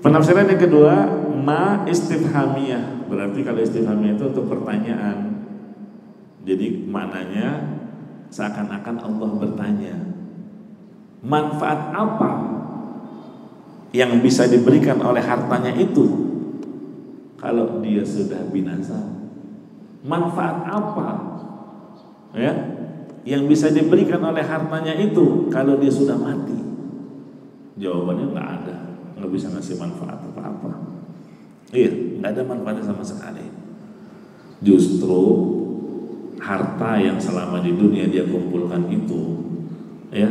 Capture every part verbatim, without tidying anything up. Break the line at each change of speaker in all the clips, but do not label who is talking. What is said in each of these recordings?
Penafsiran yang kedua, ma istifhamiyah. Berarti kalau istifhamiyah itu untuk pertanyaan. Jadi maknanya seakan-akan Allah bertanya, manfaat apa yang bisa diberikan oleh hartanya itu kalau dia sudah binasa? Manfaat apa ya yang bisa diberikan oleh hartanya itu kalau dia sudah mati? Jawabannya nggak ada, nggak bisa ngasih manfaat apa-apa. Iya, nggak ada manfaatnya sama sekali. Justru harta yang selama di dunia dia kumpulkan itu ya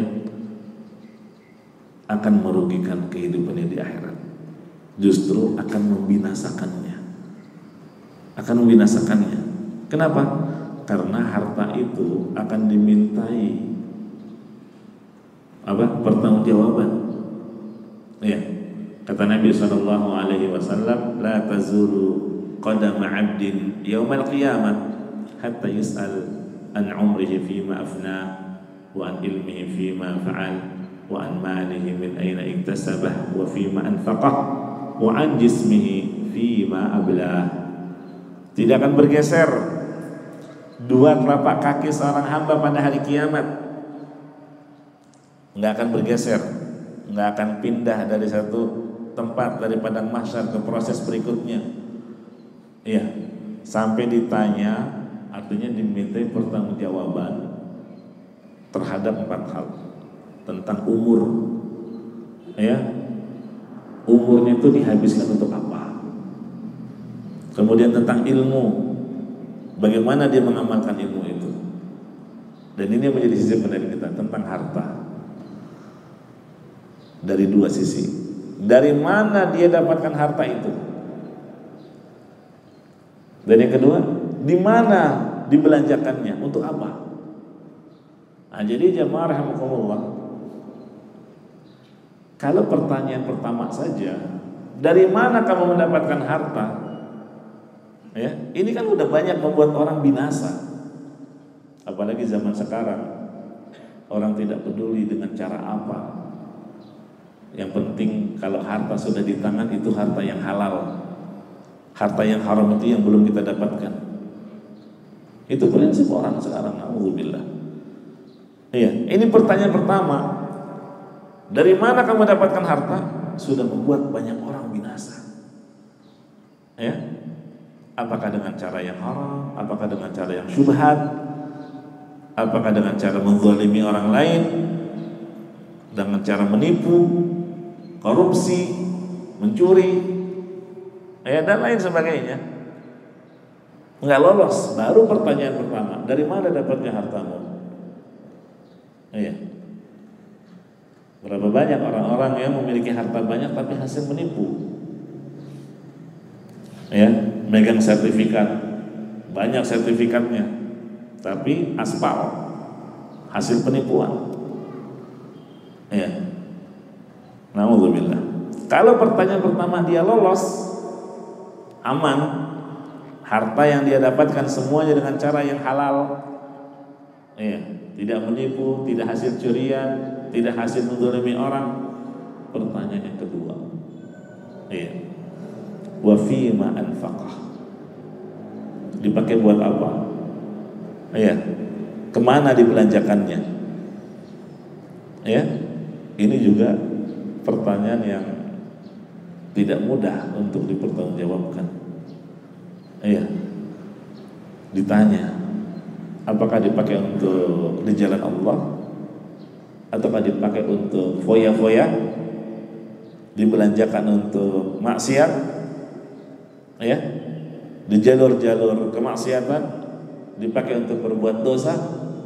akan merugikan kehidupannya di akhirat. Justru akan membinasakannya. Akan membinasakannya. Kenapa? Karena harta itu akan dimintai apa? Pertanggungjawaban. Ya. Kata Nabi sallallahu alaihi wasallam, la tazulu qadama 'abdin yaumal qiyamah hatta yus'al an 'umrihi fima afna wa an ilmihi fima fa'al wa an malihi min aina iktasabah wa fima anfaqah wa an jismihi fima ablah. Tidak akan bergeser dua telapak kaki seorang hamba pada hari kiamat. Enggak akan bergeser, enggak akan pindah dari satu tempat dari padang mahsyar ke proses berikutnya. Iya, sampai ditanya, artinya dimintai pertanggungjawaban terhadap empat hal. Tentang umur, ya, umurnya itu dihabiskan untuk apa? Kemudian tentang ilmu, bagaimana dia mengamalkan ilmu itu. Dan ini yang menjadi sisi pendidikan kita tentang harta. Dari dua sisi. Dari mana dia dapatkan harta itu? Dan yang kedua, di mana dibelanjakannya? Untuk apa? Nah, jadi jamaah rahimakumullah, kalau pertanyaan pertama saja, dari mana kamu mendapatkan harta? Ya, ini kan udah banyak membuat orang binasa. Apalagi zaman sekarang, orang tidak peduli dengan cara apa. Yang penting kalau harta sudah di tangan itu harta yang halal. Harta yang haram itu yang belum kita dapatkan. Itu prinsip orang sekarang. Alhamdulillah. Iya, ini pertanyaan pertama. Dari mana kamu dapatkan harta? Sudah membuat banyak orang binasa. Ya. Apakah dengan cara yang haram? Apakah dengan cara yang syubhat? Apakah dengan cara menzalimi orang lain? Dengan cara menipu, korupsi, mencuri, ya dan lain sebagainya. Enggak lolos. Baru pertanyaan pertama, dari mana dapatnya hartamu? Iya. Berapa banyak orang-orang yang memiliki harta banyak tapi hasil menipu? Ya, megang sertifikat, banyak sertifikatnya, tapi aspal, hasil penipuan. Ya. Na'udzubillah. Kalau pertanyaan pertama dia lolos, aman, harta yang dia dapatkan semuanya dengan cara yang halal, ya, tidak menipu, tidak hasil curian, tidak hasil menzalimi orang. Pertanyaan yang kedua, ya, wa fima anfaqah, dipakai buat apa? Ya, kemana dibelanjakannya? Ya, ini juga pertanyaan yang tidak mudah untuk dipertanggungjawabkan. Iya, ditanya, apakah dipakai untuk di jalan Allah, ataukah dipakai untuk foya-foya, dibelanjakan untuk maksiat, ya, di jalur-jalur kemaksiatan, dipakai untuk berbuat dosa,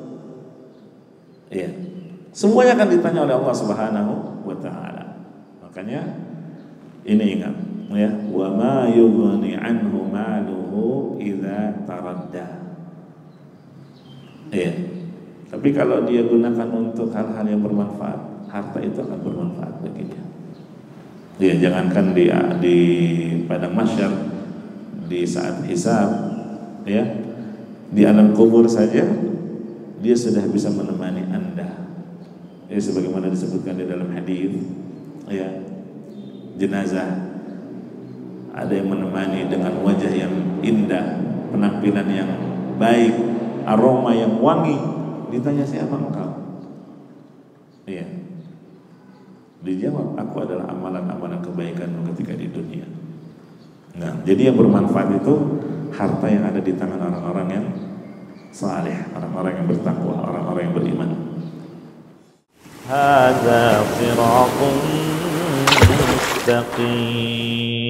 iya, semuanya akan ditanya oleh Allah Subhanahu wa Ta'ala. Makanya ini ingat, ya, wa ma yughni anhu maluhu idza taradda. Iya. Tapi kalau dia gunakan untuk hal-hal yang bermanfaat, harta itu akan bermanfaat bagi dia. Iya, jangankan di di padang mahsyar, di saat hisab, ya, di alam kubur saja dia sudah bisa menemani Anda. Ya, sebagaimana disebutkan di dalam hadis, ya, jenazah ada yang menemani dengan wajah yang indah, penampilan yang baik, aroma yang wangi. Ditanya, siapa engkau? Iya. Dijawab, aku adalah amalan-amalan kebaikanmu ketika di dunia. Nah, jadi yang bermanfaat itu harta yang ada di tangan orang-orang yang saleh, orang-orang yang bertakwa, orang-orang yang beriman. Hadza siratun mustaqim.